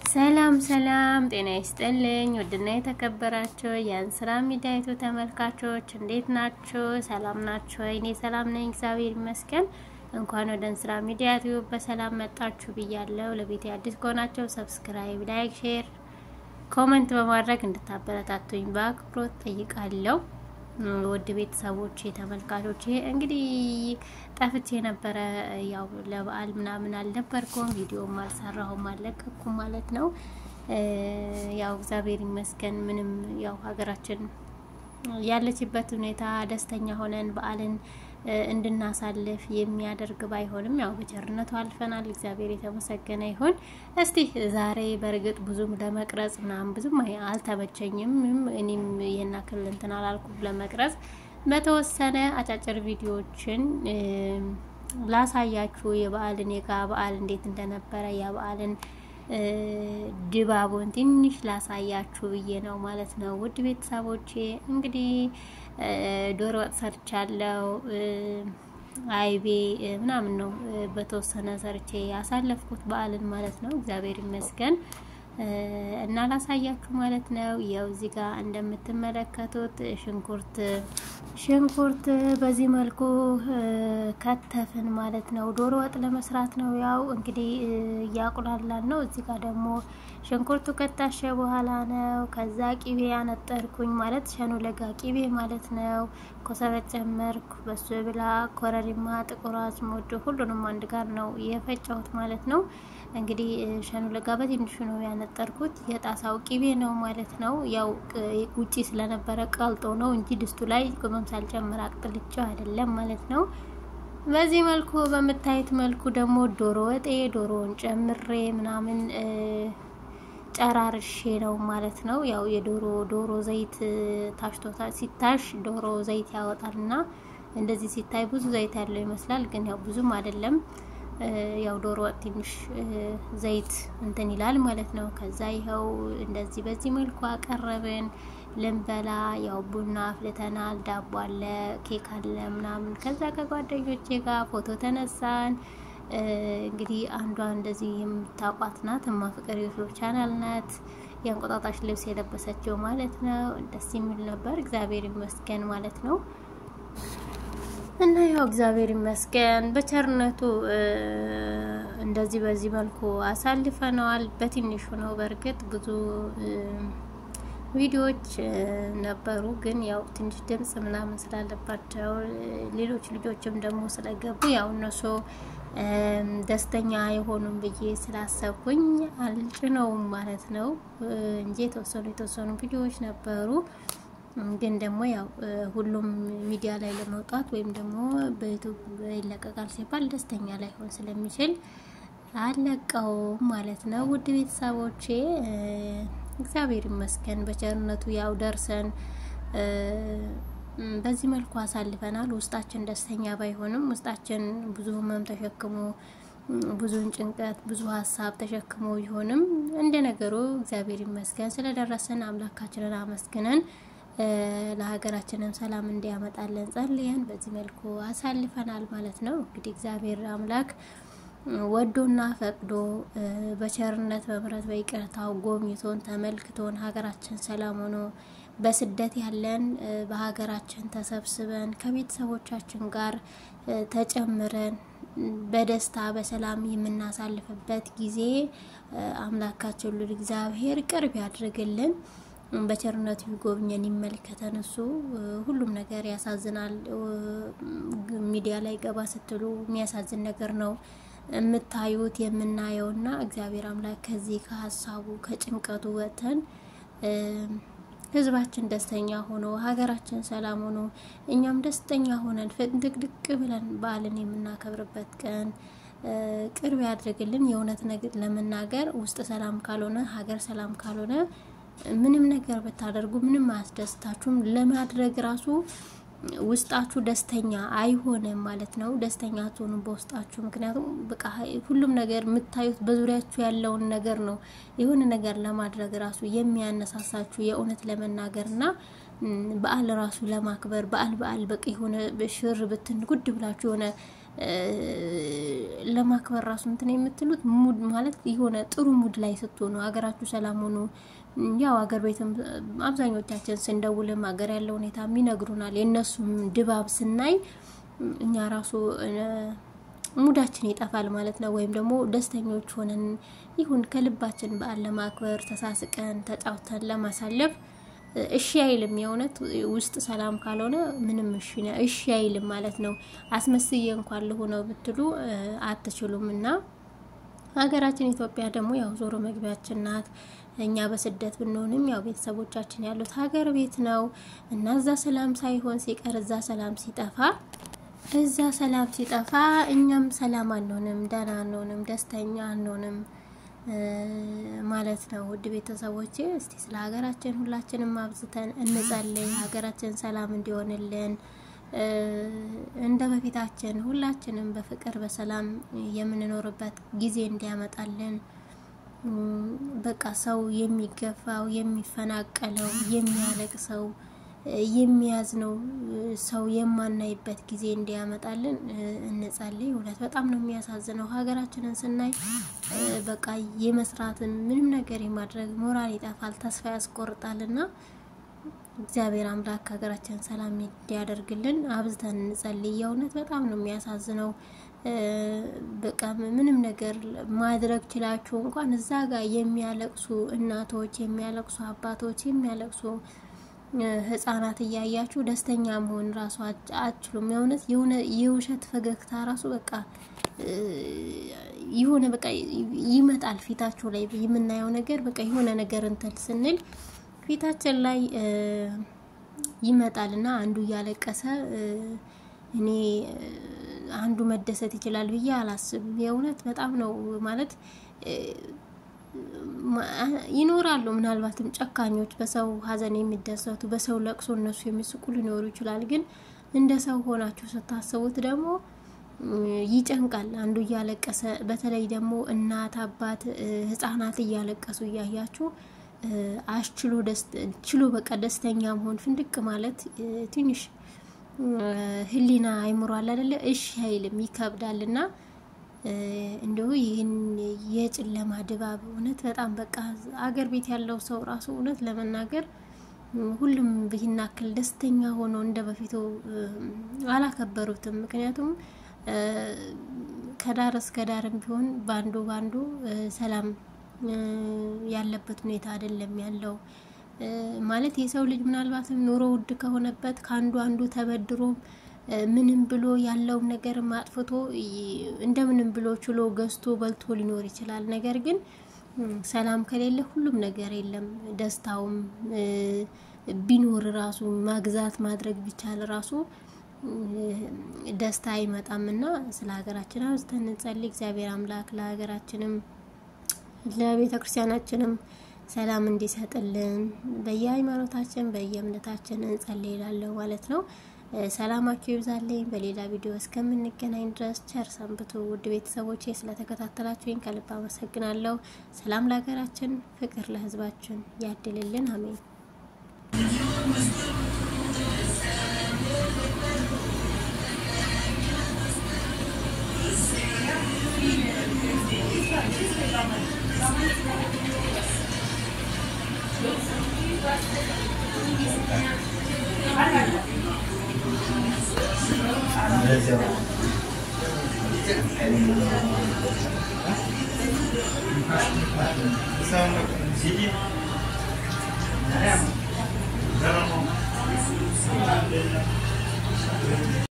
ሰላም ሰላም ጤና ይስጥልኝ ወድና የተከበራችሁ የአንስራ ሚዲያይቱ ተመልካቾች እንዴት ናችሁ? ሰላም ናችሁ? እኔ ሰላም ነኝ እግዚአብሔር ይመስገን። እንኳን ወደ አንስራ ሚዲያይቱ በሰላም መጣችሁ ብያለሁ። ለቤቴ አዲስ ከሆናችሁ ሰብስክራይብ፣ ላይክ፣ ሼር፣ ኮሜንት በማድረግ እንድታበረታቱኝ በአክብሮት ጠይቃለሁ። ወድ ቤተሰቦቼ ተመልካቾቼ እንግዲህ ጠፍቼ ነበር ያው ለበዓል ምናምን አልነበርኩም ቪዲዮም አልሰራሁም አለቀኩም ማለት ነው። ያው እግዚአብሔር ይመስገን ምንም ያው ሀገራችን ያለችበት ሁኔታ ደስተኛ ሆነን በዓልን እንድናሳልፍ የሚያደርግ ባይሆንም ያው በቸርነቱ አልፈናል። እግዚአብሔር የተመሰገነ ይሁን። እስቲ ዛሬ በርግጥ ብዙም ለመቅረጽ ምናምን ብዙም አልተመቸኝም። እኔም የናክል እንትን አላልኩም ለመቅረጽ በተወሰነ አጫጭር ቪዲዮዎችን ላሳያችሁ የበዓልን በዓል እንዴት እንደነበረ የበዓልን ድባቡን ትንሽ ላሳያችሁ ብዬ ነው ማለት ነው። ውድ ቤተሰቦቼ እንግዲህ ዶሮ ወጥ ሰርቻለሁ። አይቤ ምናምን ነው በተወሰነ ሰርቼ ያሳለፍኩት በዓልን ማለት ነው። እግዚአብሔር ይመስገን እና ላሳያችሁ ማለት ነው። ያው እዚህ ጋር እንደምትመለከቱት ሽንኩርት በዚህ መልኩ ከተፍን ማለት ነው። ዶሮ ወጥ ለመስራት ነው። ያው እንግዲህ ያቁላላን ነው። እዚህ ጋር ደግሞ ሽንኩርቱ ከታሸ በኋላ ነው። ከዛ ቂቤ ያነጠርኩኝ ማለት ሸኖ ለጋ ቂቤ ማለት ነው። ኮሰረት ጨመርኩ፣ በሱ ብላ ኮረሪማ፣ ጥቁር አዝሙድ ሁሉንም አንድ ጋር ነው የፈጨሁት ማለት ነው። እንግዲህ ሸኖ ለጋ በትንሹ ነው ያነጠርኩት። የጣሳው ቂቤ ነው ማለት ነው። ያው ውጪ ስለነበረ ቀልጦ ነው እንጂ ድስቱ ላይ ቅመም ሳልጨምር አቅጥልቻው አይደለም ማለት ነው። በዚህ መልኩ በመታየት መልኩ ደግሞ ዶሮውን ጨምሬ ምናምን ጨራርሼ ነው ማለት ነው። ያው የዶሮ ዘይት ታሽቶታ ሲታሽ ዶሮ ዘይት ያወጣልና እንደዚህ ሲታይ ብዙ ዘይት ያለው ይመስላል፣ ግን ያው ብዙም አይደለም። ያው ዶሮ ወጥ ትንሽ ዘይት እንትን ይላል ማለት ነው። ከዛ ይሄው እንደዚህ በዚህ መልኩ አቀረብን ለምበላ። ያው ቡና አፍልተናል፣ ዳቦ አለ፣ ኬክ አለ ምናምን። ከዛ ከጓደኞቼ ጋር ፎቶ ተነሳን። እንግዲህ አንዷ እንደዚህ የምታቋት ናት ማፍቀር ዩቲዩብ ቻናል ናት። የእንቁጣጣሽ ልብስ የለበሰችው ማለት ነው። ደስ የሚል ነበር እግዚአብሔር ይመስገን ማለት ነው። እና ያው እግዚአብሔር ይመስገን በቸርነቱ እንደዚህ በዚህ መልኩ አሳልፈናል። በትንሹ ነው በርግጥ ብዙ ቪዲዮዎች ነበሩ፣ ግን ያው ትንሽ ድምጽ ምናምን ስላለባቸው ሌሎች ልጆችም ደግሞ ስለገቡ ያው እነሱ ደስተኛ የሆኑን ብዬ ስላሰብኩኝ አልጭነውም ማለት ነው እንጂ የተወሰኑ ቪዲዮዎች ነበሩ። ግን ደግሞ ያው ሁሉም ሚዲያ ላይ ለመውጣት ወይም ደግሞ በዩቲዩብ ይለቀቃል ሲባል ደስተኛ ላይ ሆን ስለሚችል አለቀው ማለት ነው። ውድ ቤተሰቦቼ እግዚአብሔር ይመስገን በቸርነቱ ያው ደርሰን በዚህ መልኩ አሳልፈናል። ውስጣችን ደስተኛ ባይሆንም ውስጣችን ብዙ ህመም ተሸክሞ ብዙ ጭንቀት ብዙ ሐሳብ ተሸክሞ ይሆንም እንደ ነገሩ እግዚአብሔር ይመስገን ስለደረሰን አምላካችንን አመስግነን ለሀገራችንም ሰላም እንዲያመጣልን ጸልየን በዚህ መልኩ አሳልፈናል ማለት ነው። እንግዲህ እግዚአብሔር አምላክ ወዶና ፈቅዶ በቸርነት በምሕረት በይቅርታው ጎብኝቶን ተመልክቶን ሀገራችን ሰላም ሆኖ በስደት ያለን በሀገራችን ተሰብስበን ከቤተሰቦቻችን ጋር ተጨምረን በደስታ በሰላም የምናሳልፍበት ጊዜ አምላካችን ሁሉ እግዚአብሔር ቅርብ ያድርግልን። በቸርነቱ ይጎብኘን ይመልከተን። እሱ ሁሉም ነገር ያሳዝናል። ሚዲያ ላይ ገባ ስትሉ የሚያሳዝን ነገር ነው የምታዩት የምናየውና እግዚአብሔር አምላክ ከዚህ ከሐሳቡ ከጭንቀቱ ወጥተን ህዝባችን ደስተኛ ሆኖ ሀገራችን ሰላም ሆኖ እኛም ደስተኛ ሆነን ፍንድቅድቅ ብለን በዓልን የምናከብርበት ቀን ቅርብ ያድርግልን። የእውነት ነገር ለመናገር ውስጥ ሰላም ካልሆነ ሀገር ሰላም ካልሆነ ምንም ነገር ብታደርጉ ምንም አያስደስታችሁም። ለማድረግ ራሱ ውስጣችሁ ደስተኛ አይሆንም ማለት ነው። ደስተኛ አትሆኑ በውስጣችሁ። ምክንያቱም በቃ ሁሉም ነገር የምታዩት በዙሪያችሁ ያለውን ነገር ነው። የሆነ ነገር ለማድረግ ራሱ የሚያነሳሳችሁ የእውነት ለመናገርና በዓል ራሱ ለማክበር በዓል በቃ የሆነ በሽር ብትን ጉድ ብላችሁ የሆነ ለማክበር ራሱ እንትን የምትሉት ሙድ ማለት የሆነ ጥሩ ሙድ ላይ ስትሆኑ ሀገራችሁ ሰላም ሆኖ ያው ሀገር ቤትም አብዛኞቻችን ስንደውልም ሀገር ያለው ሁኔታ የሚነግሩናል የነሱም ድባብ ስናይ እኛ ራሱ ሙዳችን ይጣፋል ማለት ነው ወይም ደግሞ ደስተኞች ሆነን ይሁን ከልባችን በዓል ለማክበር ተሳስቀን ተጫውተን ለማሳለፍ እሺ አይልም የእውነት ውስጥ ሰላም ካልሆነ ምንም እሺ አይልም ማለት ነው አስመስዬ እንኳን ለሆነው ብትሉ አትችሉምና ሀገራችን ኢትዮጵያ ደግሞ ያው ዞሮ መግቢያችን ናት እኛ በስደት ብንሆንም ያው ቤተሰቦቻችን ያሉት ሀገር ቤት ነው እና እዛ ሰላም ሳይሆን ሲቀር እዛ ሰላም ሲጠፋ እኛም ሰላም አንሆንም ደህና አንሆንም ደስተኛ አንሆንም ማለት ነው ውድ ቤተሰቦቼ እስቲ ስለ ሀገራችን ሁላችንም አብዝተን እንጸልይ ሀገራችን ሰላም እንዲሆንልን እንደ በፊታችን ሁላችንም በፍቅር በሰላም የምንኖርበት ጊዜ እንዲያመጣልን በቃ ሰው የሚገፋው የሚፈናቀለው የሚያለቅሰው የሚያዝነው ሰው የማናይበት ጊዜ እንዲያመጣልን እንጸልይ ሁለት በጣም ነው የሚያሳዝነው ሀገራችንን ስናይ በቃ የመስራትን ምንም ነገር የማድረግ ሞራል ይጣፋል ተስፋ ያስቆርጣልና እግዚአብሔር አምላክ ሀገራችንን ሰላም እንዲያደርግልን አብዝተን እንጸልይ የእውነት በጣም ነው የሚያሳዝነው በቃ ምንም ነገር ማድረግ ይችላልችሁ እንኳን እዛ ጋር የሚያለቅሱ እናቶች የሚያለቅሱ አባቶች የሚያለቅሱ ህፃናት ያያችሁ ደስተኛ መሆን ራሱ አትችሉም የእውነት የውሸት ፈገግታ ራሱ በቃ ይሆነ በቃ ይመጣል ፊታችሁ ላይ የምናየው ነገር በቃ የሆነ ነገር እንትን ስንል ፊታችን ላይ ይመጣልና አንዱ ያለቀሰ እኔ አንዱ መደሰት ይችላል ብዬ አላስብም የእውነት በጣም ነው ማለት ይኖራሉ ምናልባትም ጨካኞች በሰው ሀዘን የሚደሰቱ በሰው ለቅሶ እነሱ የሚስቁ ሊኖሩ ይችላል ግን እንደ ሰው ሆናችሁ ስታስቡት ደግሞ ይጨንቃል አንዱ ያለቀሰ በተለይ ደግሞ እናት አባት ህፃናት ያለቀሱ ያያችሁ ችሎ በቃ ደስተኛ መሆን ፍንድቅ ማለት ትንሽ ህሊና አይምሯል አይደለ እሺ አይልም ይከብዳልና እንደው ይሄን የጨለማ ድባብ እውነት በጣም በቃ አገር ቤት ያለው ሰው ራሱ እውነት ለመናገር ሁሉም በህናክል ደስተኛ ሆኖ እንደበፊቱ አላከበሩትም ምክንያቱም ከዳር እስከ ዳርም ቢሆን ባንዱ ሰላም ያለበት ሁኔታ አይደለም ያለው ማለት የሰው ልጅ ምናልባትም ኑሮ ውድ ከሆነበት አንዱ ተበድሮ ምንም ብሎ ያለው ነገር ማጥፍቶ እንደምንም ብሎ ችሎ ገዝቶ በልቶ ሊኖር ይችላል ነገር ግን ሰላም ከሌለ ሁሉም ነገር የለም ደስታውም ቢኖር ራሱ ማግዛት ማድረግ ቢቻል ራሱ ደስታ አይመጣምና ስለ ሀገራችን አውስተን እንጸልይ እግዚአብሔር አምላክ ለሀገራችንም ለቤተክርስቲያናችንም ሰላም እንዲሰጥልን በየሃይማኖታችን በየእምነታችን እንጸልይላለን ማለት ነው ሰላማችሁ ይብዛልኝ በሌላ ቪዲዮ እስከምንገናኝ ድረስ ቸር ሰንብቱ ውድ ቤተሰቦቼ ስለተከታተላችሁኝ ከልብ አመሰግናለሁ ሰላም ለሀገራችን ፍቅር ለህዝባችን ያድልልን አሜን